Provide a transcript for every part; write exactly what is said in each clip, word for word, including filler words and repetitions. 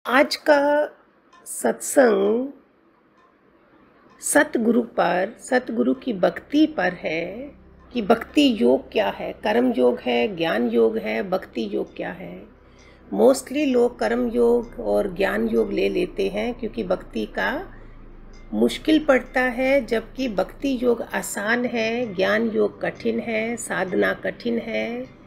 आज का सत्संग सतगुरु पर, सतगुरु की भक्ति पर है कि भक्ति योग क्या है, कर्म योग है, ज्ञान योग है, भक्ति योग क्या है। मोस्टली लोग कर्म योग और ज्ञान योग ले लेते हैं क्योंकि भक्ति का मुश्किल पड़ता है, जबकि भक्ति योग आसान है, ज्ञान योग कठिन है, साधना कठिन है।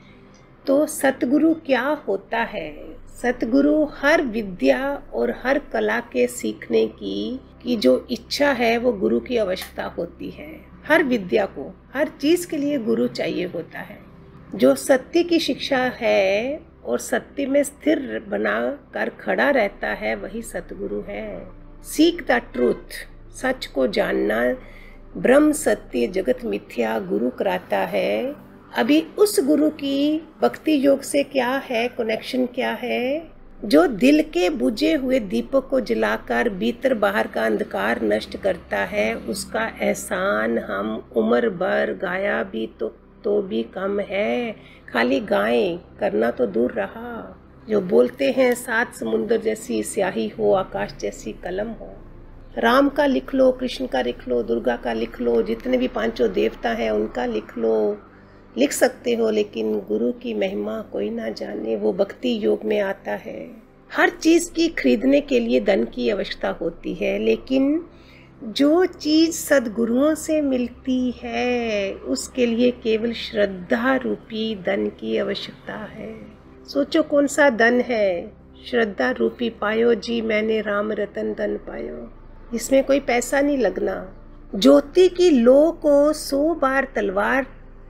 तो सतगुरु क्या होता है? सतगुरु हर विद्या और हर कला के सीखने की की जो इच्छा है वो गुरु की आवश्यकता होती है। हर विद्या को, हर चीज के लिए गुरु चाहिए होता है। जो सत्य की शिक्षा है और सत्य में स्थिर बना कर खड़ा रहता है वही सतगुरु है। सीख द ट्रूथ, सच को जानना, ब्रह्म सत्य जगत मिथ्या गुरु कराता है। अभी उस गुरु की भक्ति योग से क्या है, कनेक्शन क्या है? जो दिल के बुझे हुए दीपक को जलाकर भीतर बाहर का अंधकार नष्ट करता है, उसका एहसान हम उम्र भर गाया भी तो तो भी कम है। खाली गाएं, करना तो दूर रहा। जो बोलते हैं सात समुंदर जैसी स्याही हो, आकाश जैसी कलम हो। राम का लिख लो, कृष्ण का लिख लो, दुर्गा का लिख लो, जितने भी पांचों देवता हैं उनका लिख लो, लिख सकते हो, लेकिन गुरु की महिमा कोई ना जाने। वो भक्ति योग में आता है। हर चीज की खरीदने के लिए धन की आवश्यकता होती है, लेकिन जो चीज सद्गुरुओं से मिलती है उसके लिए केवल श्रद्धा रूपी धन की आवश्यकता है। सोचो कौन सा धन है? श्रद्धा रूपी पायो जी मैंने राम रतन धन पायो। इसमें कोई पैसा नहीं लगना। ज्योति की लो को सौ बार तलवार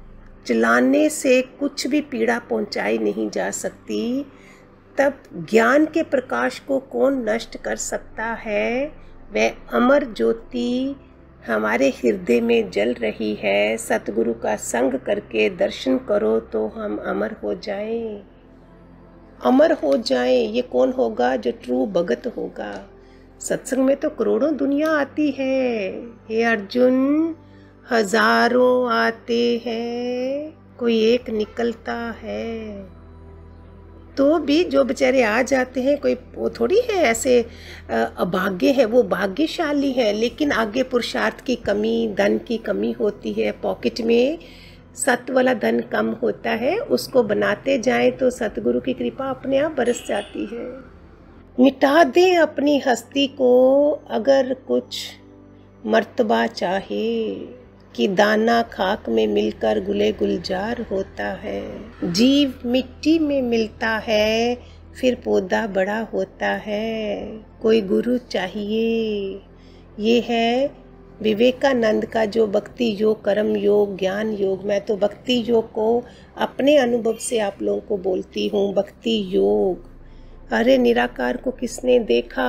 चलाने से कुछ भी पीड़ा पहुंचाई नहीं जा सकती। तब ज्ञान के प्रकाश को कौन नष्ट कर सकता है? वह अमर ज्योति हमारे हृदय में जल रही है। सतगुरु का संग करके दर्शन करो तो हम अमर हो जाएं, अमर हो जाएं। ये कौन होगा? जो ट्रू भगत होगा। सत्संग में तो करोड़ों दुनिया आती है हे अर्जुन, हजारों आते हैं, कोई एक निकलता है। तो भी जो बेचारे आ जाते हैं, कोई वो थोड़ी है ऐसे अभागे हैं, वो भाग्यशाली है। लेकिन आगे पुरुषार्थ की कमी, धन की कमी होती है, पॉकेट में सत वाला धन कम होता है। उसको बनाते जाएं तो सतगुरु की कृपा अपने आप बरस जाती है। मिटा दें अपनी हस्ती को अगर कुछ मर्तबा चाहे, कि दाना खाक में मिलकर गुले गुलजार होता है। जीव मिट्टी में मिलता है फिर पौधा बड़ा होता है। कोई गुरु चाहिए। ये है विवेकानंद का जो भक्ति योग, कर्म योग, ज्ञान योग। मैं तो भक्ति योग को अपने अनुभव से आप लोगों को बोलती हूँ। भक्ति योग, अरे निराकार को किसने देखा?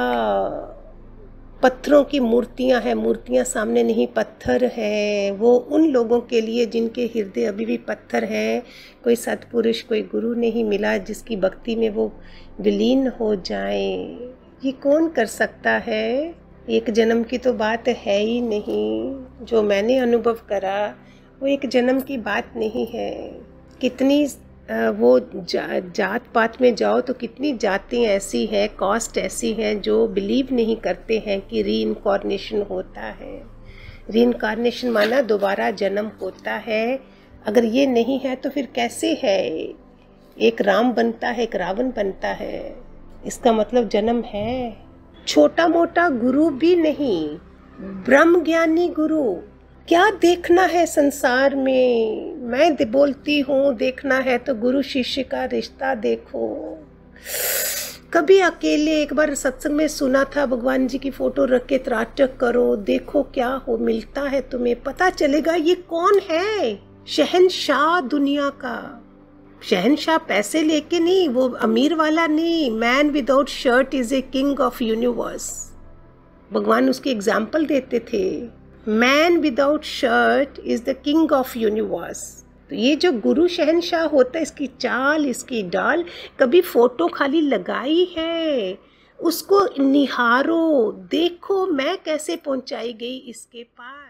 पत्थरों की मूर्तियां हैं, मूर्तियां सामने नहीं, पत्थर है। वो उन लोगों के लिए जिनके हृदय अभी भी पत्थर है। कोई सत्पुरुष, कोई गुरु नहीं मिला जिसकी भक्ति में वो विलीन हो जाए। ये कौन कर सकता है? एक जन्म की तो बात है ही नहीं। जो मैंने अनुभव करा वो एक जन्म की बात नहीं है। कितनी वो जा, जात पात में जाओ तो कितनी जातें ऐसी हैं, कास्ट ऐसी हैं जो बिलीव नहीं करते हैं कि रीइंकारनेशन होता है। रीइंकारनेशन माना दोबारा जन्म होता है। अगर ये नहीं है तो फिर कैसे है? एक राम बनता है, एक रावण बनता है, इसका मतलब जन्म है। छोटा मोटा गुरु भी नहीं, ब्रह्म ज्ञानी गुरु। क्या देखना है संसार में? मैं बोलती हूँ देखना है तो गुरु शिष्य का रिश्ता देखो। कभी अकेले एक बार सत्संग में सुना था, भगवान जी की फोटो रख के त्राटक करो, देखो क्या हो मिलता है तुम्हें, पता चलेगा ये कौन है। शहंशाह दुनिया का। शहंशाह पैसे लेके नहीं, वो अमीर वाला नहीं। Man without shirt is a king of universe. भगवान उसकी एग्जाम्पल देते थे। Man without shirt is the king of universe. तो ये जो गुरु शहंशाह होता है, इसकी चाल, इसकी डाल, कभी फोटो खाली लगाई है? उसको निहारो, देखो मैं कैसे पहुंचाई गई इसके पास।